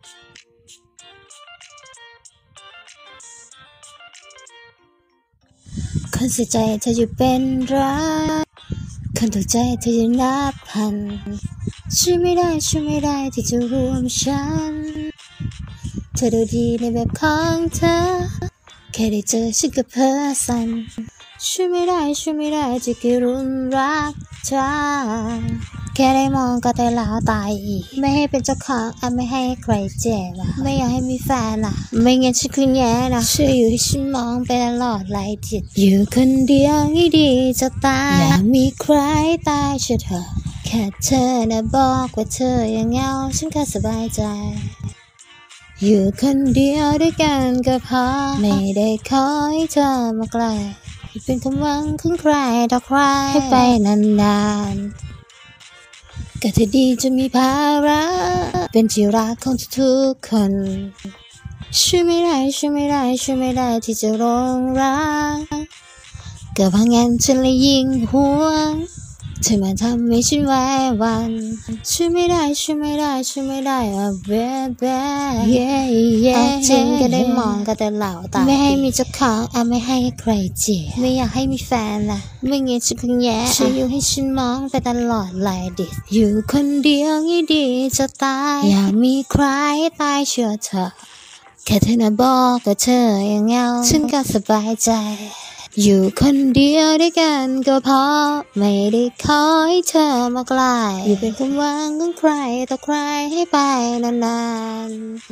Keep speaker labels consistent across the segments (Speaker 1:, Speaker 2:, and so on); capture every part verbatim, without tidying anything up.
Speaker 1: คนเสียใจเธออยู่เป็นรักคนถูกใจเธออยู่นับพันช่วยไม่ได้ช่วยไม่ได้ที่จะรวมฉันเธอดูดีในแบบของเธอแค่ได้เจอฉันก็เพ้อสั่นช่วยไม่ได้ช่วยไม่ได้ที่แค่รุนรักเธอแค่ได้มองก็แต่ลาวตายอีกไม่ให้เป็นเจ้าของอ่ะไม่ให้ใครเจ็บอ่ะไม่อยากให้มีแฟนอ่ะไม่งั้นฉันคือแย่นะช่วยอยู่ให้ฉันมองไปตลอดไร้จิตอยู่คนเดียวนี่ดีจะตายอย่ามีใครตายเชื่อเธอแค่เธอนะบอกว่าเธอยังเหงาฉันก็สบายใจอยู่คนเดียวด้วยกันก็พอไม่ได้ขอให้เธอมาไกลเป็นความหวังของใครต่อใครให้ไปนานๆก็เธอดีจะมีภาระเป็นที่รักของทุกคนช่วยไม่ได้ช่วยไม่ได้ช่วยไม่ได้ที่จะหลงรักก็เพราะงั้นฉันเลยยิ่งห่วงเธอมาทำให้ฉันไว้วันช่วยไม่ได้ช่วยไม่ได้ช่วยไม่ได้อ่ะเบ๊ะเบ๊ะเย่เย่จริงก็ได้มองก็แต่เหล่าตาไม่ให้มีเจ้าของอ่ะไม่ให้ใครเจ็บไม่อยากให้มีแฟนล่ะไม่งั้นฉันคงแย่ช่วยอยู่ให้ฉันมองไปตลอดไร้เด็ดอยู่คนเดียวงี้ดีจะตายอยากมีใครตายเชื่อเธอแค่เธอนะบอกว่าเธอยังเหงาฉันก็สบายใจอยู่คนเดียวด้วยกันก็พอไม่ได้ขอให้เธอมาไกลอยู่เป็นความหวังของใครต่อใครให้ไปนาน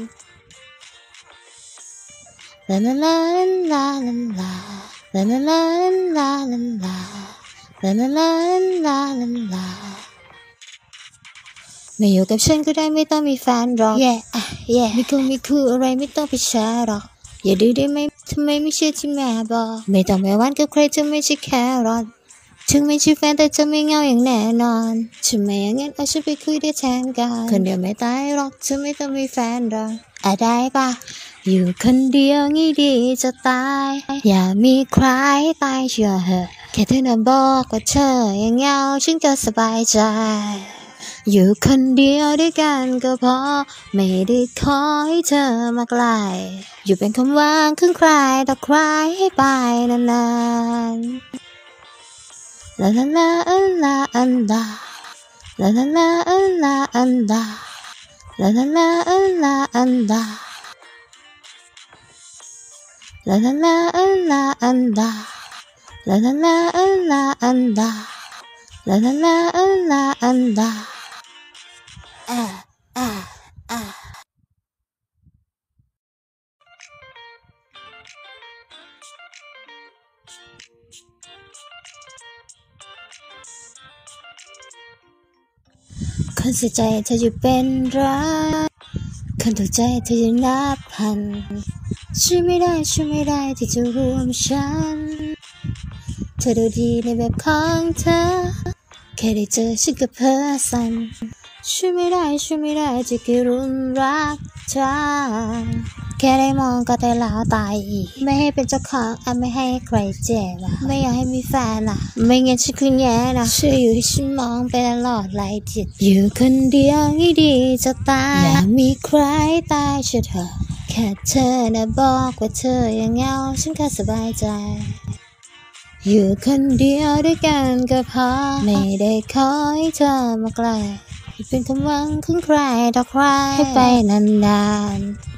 Speaker 1: ๆลาลาลาลาลาลาลาลาลาลาลาลาลาลาลาลาลาลาไม่อยู่กับฉันก็ได้ไม่ต้องมีแฟนหรอก yeah อ่ะ yeah มีคงมีคู่อะไรไม่ต้องไปแชร์หรอกอย่าดื้อได้ไหมทำไมไม่เชื่อที่แม่บอกไม่ต้องไปหวานกับใครจะไม่ใช่แค่รอดถึงไม่ใช่แฟนแต่จะไม่เหงาอย่างแน่นอนฉันไม่อย่างงั้นเอาฉันไปคุยได้แทนกันคนเดียวไม่ตายหรอกเธอไม่ต้องมีแฟนหรอกอะได้ปะอยู่คนเดียวงี้ดีจะตายอย่ามีใครตายเชื่อเหอะแค่เธอน่ะบอกว่าเธอยังเหงาฉันก็สบายใจอยู่คนเดียวด้วยกันก็พอไม่ได้ขอให้เธอมาไกลอยู่เป็นความหวังของใครต่อใครให้ไปนานๆลาลาลาอันลาอันลาลาลาลาอันลาอันลาลาลาลาอันลาอันลาลาลาลาอันลาอันลาลาลาลาอันลาอันลาลาลาลาอันลาอันลาอ่าอ่าอ่าคนเสียใจเธออยู่เป็นรักคนถูกใจเธออยู่นับพันช่วยไม่ได้ช่วยไม่ได้ที่จะรวมฉันเธอดูดีในแบบของเธอแค่ได้เจอฉันก็เพ้อสั่นช่วยไม่ได้ช่วยไม่ได้ที่แค่รุนรักเธอแค่ได้มองก็แต่ลาวตายอีกไม่ให้เป็นเจ้าของอ่ะไม่ให้ใครเจ็บอ่ะไม่อยากให้มีแฟนอ่ะไม่งั้นฉันคือแย่นะช่วยอยู่ให้ฉันมองไปตลอดไร้จิตอยู่คนเดียวนี่ดีจะตายอยากมีใครตายเชื่อเธอแค่เธอนะบอกว่าเธอยังเหงาฉันก็สบายใจอยู่คนเดียวด้วยกันก็พอไม่ได้ขอให้เธอมาไกลเป็นความหวังของใครต่อใครให้ไปนานๆ